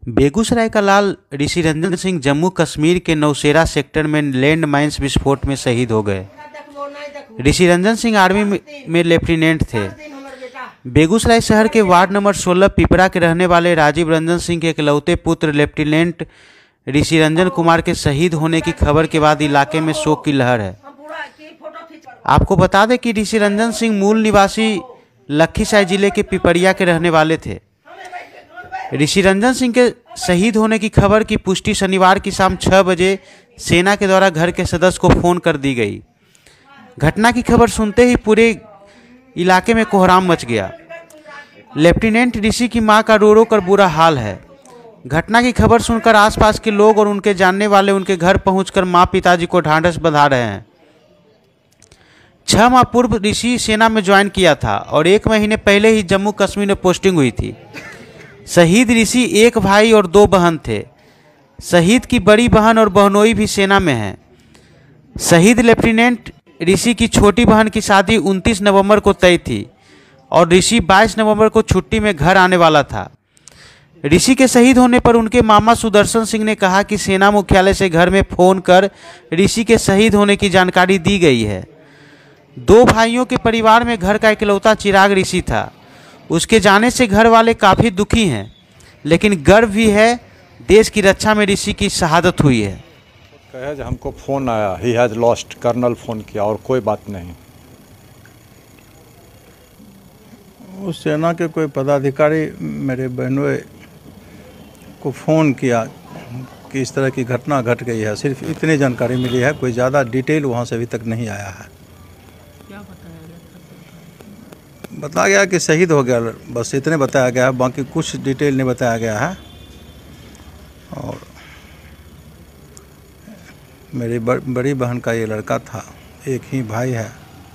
बेगूसराय का लाल ऋषि रंजन सिंह जम्मू कश्मीर के नौशेरा सेक्टर में लैंड माइंस विस्फोट में शहीद हो गए। ऋषि रंजन सिंह आर्मी में लेफ्टिनेंट थे। बेगूसराय शहर के वार्ड नंबर 16 पिपरा के रहने वाले राजीव रंजन सिंह के इकलौते पुत्र लेफ्टिनेंट ऋषि रंजन कुमार के शहीद होने की खबर के बाद इलाके में शोक की लहर है। आपको बता दें कि ऋषि रंजन सिंह मूल निवासी लखीसराय जिले के पिपरिया के रहने वाले थे। ऋषि रंजन सिंह के शहीद होने की खबर की पुष्टि शनिवार की शाम 6 बजे सेना के द्वारा घर के सदस्य को फोन कर दी गई। घटना की खबर सुनते ही पूरे इलाके में कोहराम मच गया। लेफ्टिनेंट ऋषि की मां का रो रो कर बुरा हाल है। घटना की खबर सुनकर आसपास के लोग और उनके जानने वाले उनके घर पहुंचकर मां पिताजी को ढांढस बंधा रहे हैं। 6 माह पूर्व ऋषि सेना में ज्वाइन किया था और 1 महीने पहले ही जम्मू कश्मीर में पोस्टिंग हुई थी। शहीद ऋषि एक भाई और 2 बहन थे। शहीद की बड़ी बहन और बहनोई भी सेना में हैं। शहीद लेफ्टिनेंट ऋषि की छोटी बहन की शादी 29 नवंबर को तय थी और ऋषि 22 नवंबर को छुट्टी में घर आने वाला था। ऋषि के शहीद होने पर उनके मामा सुदर्शन सिंह ने कहा कि सेना मुख्यालय से घर में फ़ोन कर ऋषि के शहीद होने की जानकारी दी गई है। 2 भाइयों के परिवार में घर का इकलौता चिराग ऋषि था। उसके जाने से घर वाले काफ़ी दुखी हैं, लेकिन गर्व भी है देश की रक्षा में ऋषि की शहादत हुई है। कहे जो हमको फ़ोन आया, he has lost, colonel phone किया और कोई बात नहीं। उस सेना के कोई पदाधिकारी मेरे बहनों को फ़ोन किया कि इस तरह की घटना घट गई है। सिर्फ इतनी जानकारी मिली है, कोई ज़्यादा डिटेल वहाँ से अभी तक नहीं आया है। क्या बताया गया कि शहीद हो गया, बस इतने बताया गया है, बाकी कुछ डिटेल नहीं बताया गया है। और मेरी बड़ी बहन का ये लड़का था, एक ही भाई है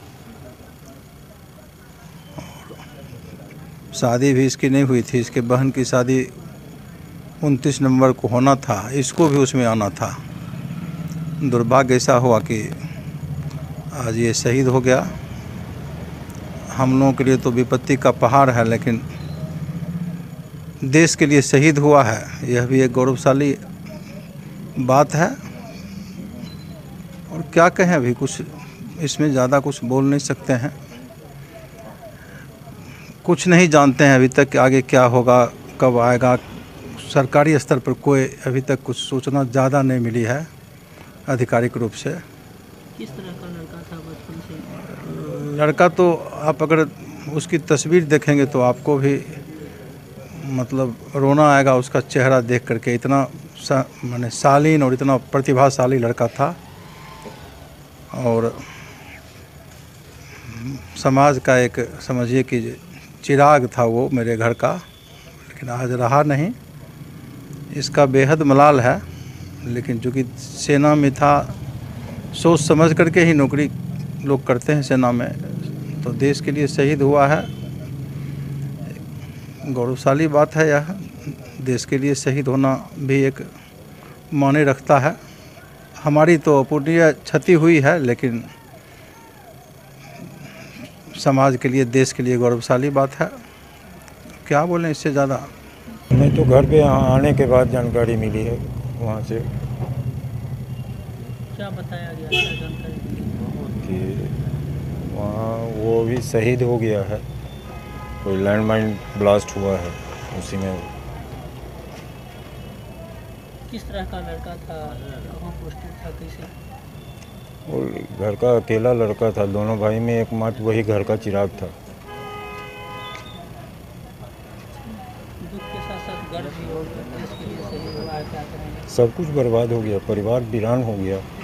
और शादी भी इसकी नहीं हुई थी। इसके बहन की शादी 29 नवंबर को होना था, इसको भी उसमें आना था। दुर्भाग्य ऐसा हुआ कि आज ये शहीद हो गया। हम लोगों के लिए तो विपत्ति का पहाड़ है, लेकिन देश के लिए शहीद हुआ है, यह भी एक गौरवशाली बात है। और क्या कहें, अभी कुछ इसमें ज़्यादा कुछ बोल नहीं सकते हैं। कुछ नहीं जानते हैं अभी तक कि आगे क्या होगा, कब आएगा। सरकारी स्तर पर कोई अभी तक कुछ सूचना ज़्यादा नहीं मिली है आधिकारिक रूप से। किस तरह का लड़का था बचपन से? लड़का तो आप अगर उसकी तस्वीर देखेंगे तो आपको भी मतलब रोना आएगा उसका चेहरा देख करके। इतना माने शालीन और इतना प्रतिभाशाली लड़का था और समाज का एक समझिए कि चिराग था वो मेरे घर का, लेकिन आज रहा नहीं। इसका बेहद मलाल है, लेकिन चूँकि सेना में था, सोच समझ करके ही नौकरी लोग करते हैं सेना में, तो देश के लिए शहीद हुआ है। गौरवशाली बात है यह। देश के लिए शहीद होना भी एक मायने रखता है। हमारी तो अपूर्णीय क्षति हुई है, लेकिन समाज के लिए, देश के लिए गौरवशाली बात है। क्या बोलें इससे ज़्यादा। नहीं तो घर पे आने के बाद जानकारी मिली है वहाँ से। क्या बताया गया था जानकारी कि वहाँ वो भी शहीद हो गया है, कोई लैंडमाइन ब्लास्ट हुआ है उसी में। किस तरह का लड़का था, कहाँ पोस्टिंग था, कैसे? वो घर का अकेला लड़का था, दोनों भाई में एकमात्र वही घर का चिराग था। दुख के साथ साथ गर्व भी हो गया, देश के लिए शहीद हुआ है, क्या करेंगे? सब कुछ बर्बाद हो गया, परिवार वीरान हो गया।